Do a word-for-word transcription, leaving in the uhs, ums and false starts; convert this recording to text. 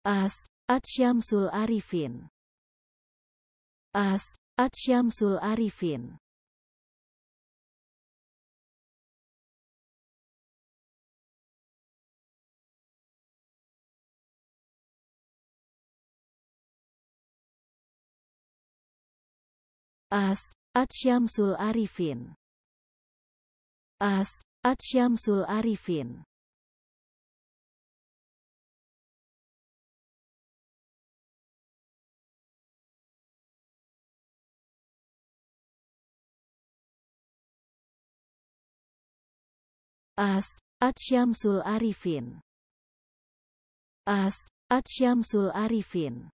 As, at Syamsul Arifin. As, at Syamsul Arifin. As, at Syamsul Arifin. As, at Syamsul Arifin. As, at Syamsul Arifin. As, at Syamsul Arifin.